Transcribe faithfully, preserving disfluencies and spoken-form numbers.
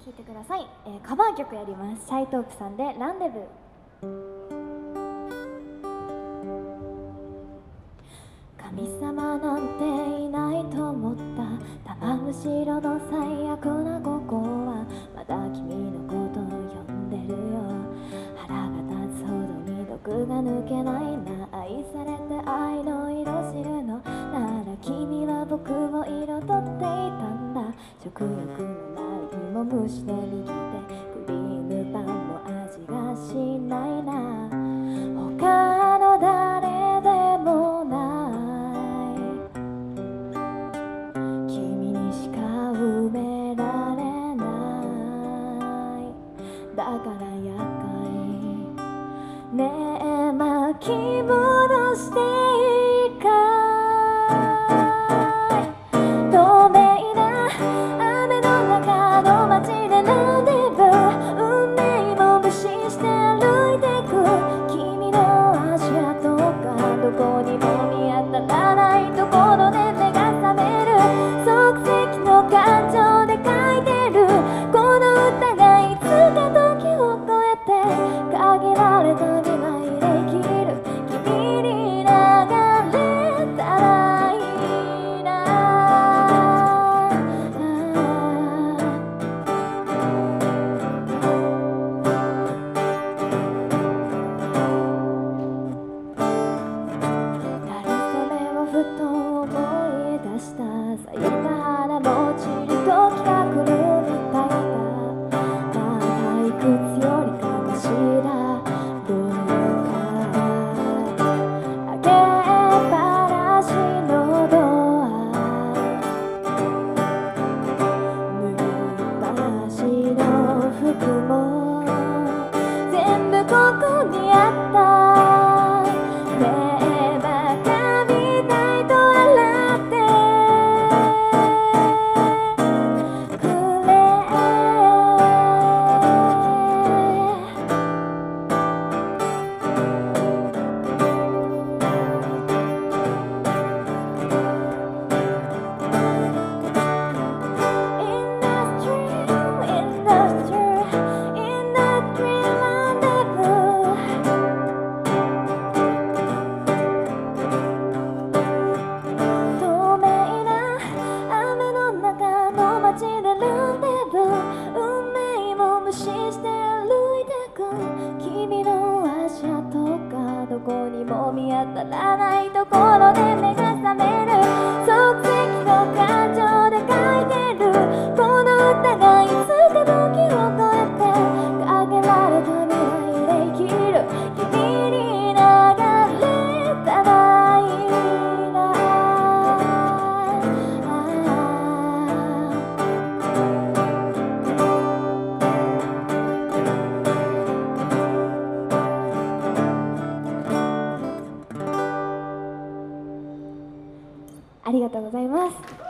聴いてください、えー、カバー曲やります。シャイトープさんでランデブー。神様なんていないと思った玉後ろの最悪なここはまだ君のことを呼んでるよ。腹が立つほどに毒が抜けないな。愛されて愛の色知るのなら君は僕を彩っていたんだ。食欲のない日も無視で右手クリームパンも味がしないな。他の誰でもない君にしか埋められない。だから厄介ねえ巻き戻していいかい。透明な雨の中の街でランデブー。運命も無視して歩いてく君の足跡がどこにも見当たらないところで目が覚める。即席の感情で書いてるこの歌がいつか時を超えて限られた未来で生きる君に流れたらいいな。なりそれをふと思い出した。咲いた花も散り時が来るみたいだ。まあ退屈よりかましだろうか。開けっぱなしのドア脱ぎっぱなしの服も全部ここにあった。ねえバカみたいと笑ってくれ。In the street, in the street, in the street rendezvous。透明な雨の中の街でランデブー。運命も無視して歩いてく君の足跡がどこにも見当たらないところで目が覚める。即席の感情で書いてるこの歌がいつか時を超えて限られた未来で生きる君に流れたらいいな。ありがとうございます。